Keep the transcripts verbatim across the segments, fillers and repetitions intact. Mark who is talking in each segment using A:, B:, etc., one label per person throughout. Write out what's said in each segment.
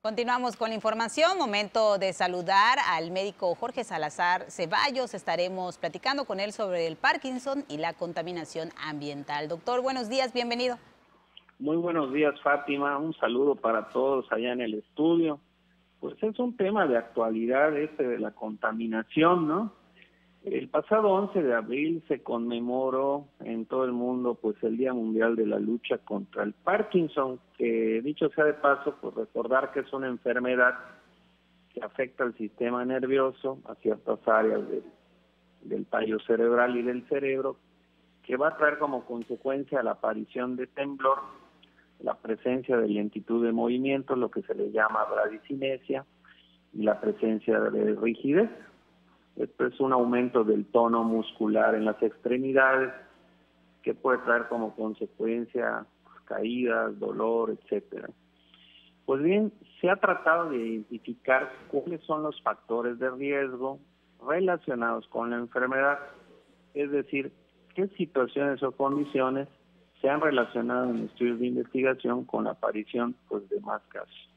A: Continuamos con la información. Momento de saludar al médico Jorge Salazar Ceballos. Estaremos platicando con él sobre el Parkinson y la contaminación ambiental. Doctor, buenos días, bienvenido.
B: Muy buenos días, Fátima. Un saludo para todos allá en el estudio. Pues es un tema de actualidad este de la contaminación, ¿no? El pasado once de abril se conmemoró en todo el mundo pues el Día Mundial de la Lucha contra el Parkinson, que dicho sea de paso, pues recordar que es una enfermedad que afecta al sistema nervioso, a ciertas áreas del, del tallo cerebral y del cerebro, que va a traer como consecuencia la aparición de temblor, la presencia de lentitud de movimiento, lo que se le llama bradicinesia, y la presencia de rigidez. Esto es un aumento del tono muscular en las extremidades que puede traer como consecuencia pues, caídas, dolor, etcétera. Pues bien, se ha tratado de identificar cuáles son los factores de riesgo relacionados con la enfermedad, es decir, qué situaciones o condiciones se han relacionado en estudios de investigación con la aparición pues, de más casos.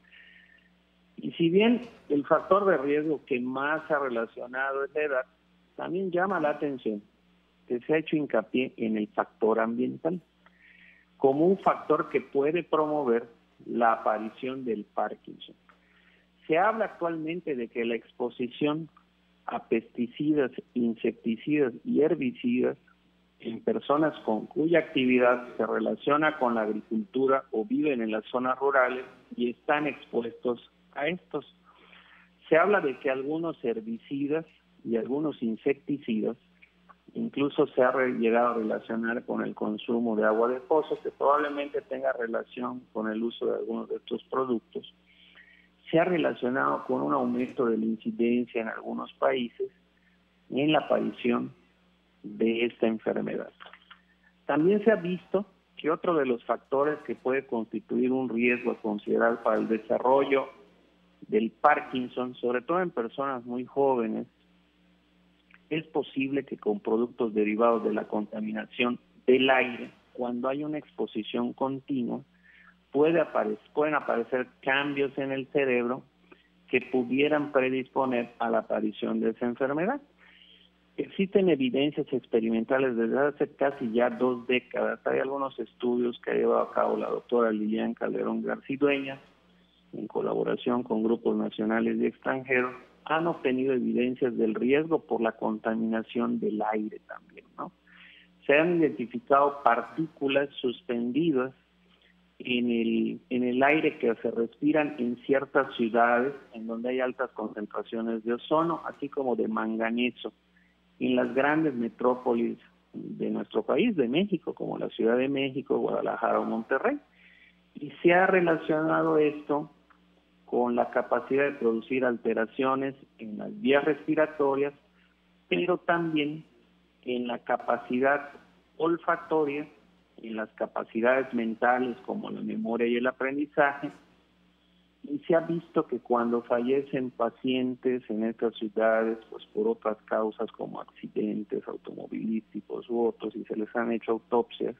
B: Y si bien el factor de riesgo que más se ha relacionado es la edad, también llama la atención que se ha hecho hincapié en el factor ambiental como un factor que puede promover la aparición del Parkinson. Se habla actualmente de que la exposición a pesticidas, insecticidas y herbicidas en personas con cuya actividad se relaciona con la agricultura o viven en las zonas rurales y están expuestos a estos. Se habla de que algunos herbicidas y algunos insecticidas incluso se ha llegado a relacionar con el consumo de agua de pozo, que probablemente tenga relación con el uso de algunos de estos productos. Se ha relacionado con un aumento de la incidencia en algunos países en la aparición de esta enfermedad. También se ha visto que otro de los factores que puede constituir un riesgo a considerar para el desarrollo del Parkinson, sobre todo en personas muy jóvenes, es posible que con productos derivados de la contaminación del aire, cuando hay una exposición continua, puede aparecer, pueden aparecer cambios en el cerebro que pudieran predisponer a la aparición de esa enfermedad. Existen evidencias experimentales desde hace casi ya dos décadas. Hay algunos estudios que ha llevado a cabo la doctora Lilian Calderón Garcidueña, en colaboración con grupos nacionales y extranjeros, han obtenido evidencias del riesgo por la contaminación del aire también, ¿no? Se han identificado partículas suspendidas en el, en el aire que se respiran en ciertas ciudades en donde hay altas concentraciones de ozono, así como de manganeso, en las grandes metrópolis de nuestro país, de México, como la Ciudad de México, Guadalajara o Monterrey. Y se ha relacionado esto con la capacidad de producir alteraciones en las vías respiratorias, pero también en la capacidad olfatoria, en las capacidades mentales como la memoria y el aprendizaje. Y se ha visto que cuando fallecen pacientes en estas ciudades, pues por otras causas como accidentes automovilísticos u otros, y se les han hecho autopsias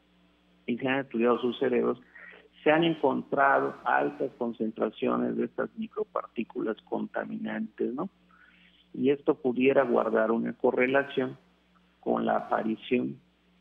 B: y se han estudiado sus cerebros, se han encontrado altas concentraciones de estas micropartículas contaminantes, ¿no? Y esto pudiera guardar una correlación con la aparición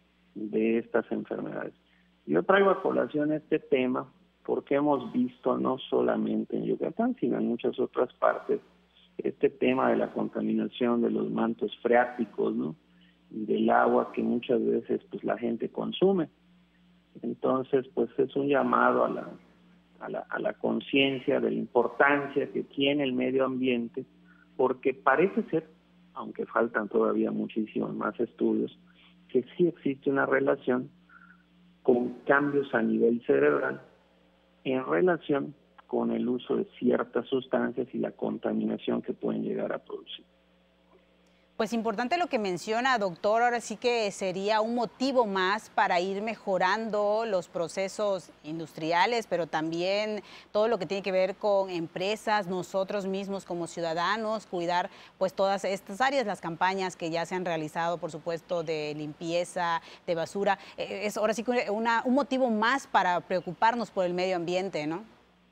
B: de estas enfermedades. Yo traigo a colación este tema porque hemos visto no solamente en Yucatán, sino en muchas otras partes, este tema de la contaminación de los mantos freáticos, ¿no? Y del agua que muchas veces pues la gente consume. Entonces, pues es un llamado a la, a la, a la conciencia de la importancia que tiene el medio ambiente, porque parece ser, aunque faltan todavía muchísimos más estudios, que sí existe una relación con cambios a nivel cerebral en relación con el uso de ciertas sustancias y la contaminación que pueden llegar a producir.
A: Pues importante lo que menciona, doctor. Ahora sí que sería un motivo más para ir mejorando los procesos industriales, pero también todo lo que tiene que ver con empresas, nosotros mismos como ciudadanos, cuidar pues todas estas áreas, las campañas que ya se han realizado, por supuesto, de limpieza, de basura. Es ahora sí que una, un motivo más para preocuparnos por el medio ambiente, ¿no?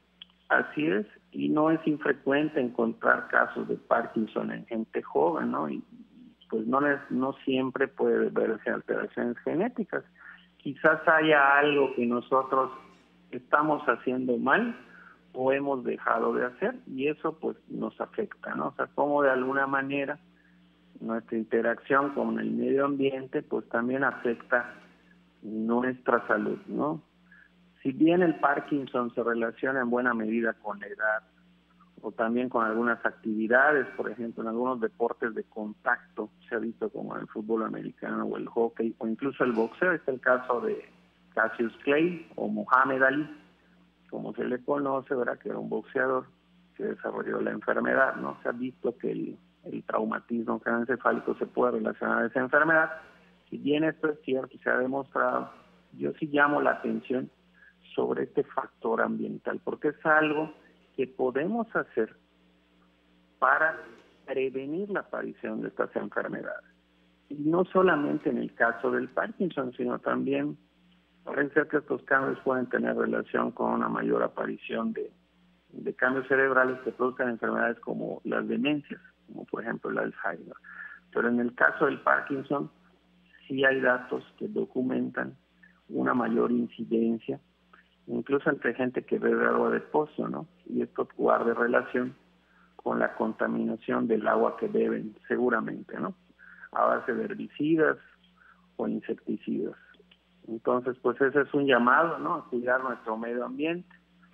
B: Así es, y no es infrecuente encontrar casos de Parkinson en gente joven, ¿no? Y pues no, es, no siempre puede verse alteraciones genéticas. Quizás haya algo que nosotros estamos haciendo mal o hemos dejado de hacer, y eso pues nos afecta, ¿no? O sea, como de alguna manera nuestra interacción con el medio ambiente pues también afecta nuestra salud, ¿no? Si bien el Parkinson se relaciona en buena medida con la edad o también con algunas actividades, por ejemplo, en algunos deportes de contacto, se ha visto como el fútbol americano o el hockey o incluso el boxeo, es el caso de Cassius Clay o Muhammad Ali, como se le conoce, ¿verdad? Que era un boxeador que desarrolló la enfermedad, ¿no? Se ha visto que el, el traumatismo craneoencefálico se puede relacionar a esa enfermedad. Si bien esto es cierto y se ha demostrado, yo sí llamo la atención sobre este factor ambiental, porque es algo que podemos hacer para prevenir la aparición de estas enfermedades. Y no solamente en el caso del Parkinson, sino también parece ser que estos cambios pueden tener relación con una mayor aparición de, de cambios cerebrales que produzcan enfermedades como las demencias, como por ejemplo el Alzheimer. Pero en el caso del Parkinson, sí hay datos que documentan una mayor incidencia, incluso entre gente que bebe agua de pozo, ¿no? Y esto guarda relación con la contaminación del agua que beben, seguramente, ¿no? A base de herbicidas o insecticidas. Entonces, pues ese es un llamado, ¿no? A cuidar nuestro medio ambiente.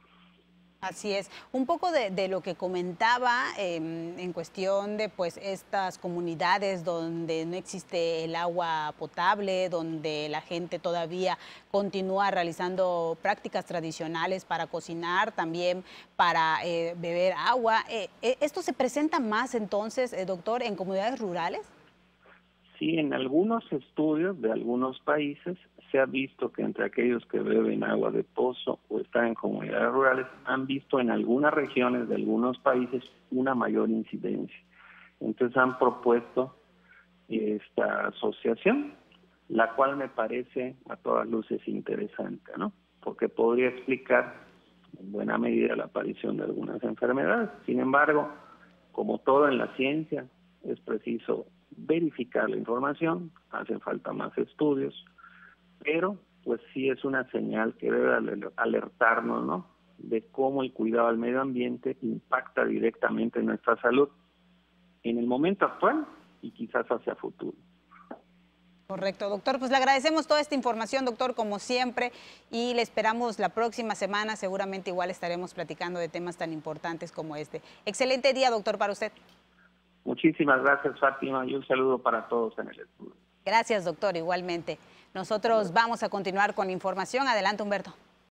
A: Así es. Un poco de, de lo que comentaba eh, en cuestión de pues estas comunidades donde no existe el agua potable, donde la gente todavía continúa realizando prácticas tradicionales para cocinar, también para eh, beber agua. Eh, eh, ¿Esto se presenta más entonces, eh, doctor, en comunidades rurales?
B: Sí, en algunos estudios de algunos países se ha visto que entre aquellos que beben agua de pozo o están en comunidades rurales, han visto en algunas regiones de algunos países una mayor incidencia. Entonces han propuesto esta asociación, la cual me parece a todas luces interesante, ¿no? Porque podría explicar en buena medida la aparición de algunas enfermedades. Sin embargo, como todo en la ciencia, es preciso verificar la información, hacen falta más estudios, pero pues sí es una señal que debe alertarnos, ¿no? De cómo el cuidado al medio ambiente impacta directamente en nuestra salud en el momento actual y quizás hacia futuro.
A: Correcto, doctor. Pues le agradecemos toda esta información, doctor, como siempre, y le esperamos la próxima semana. Seguramente igual estaremos platicando de temas tan importantes como este. Excelente día, doctor, para usted.
B: Muchísimas gracias, Fátima, y un saludo para todos en el estudio.
A: Gracias, doctor, igualmente. Nosotros vamos a continuar con información. Adelante, Humberto.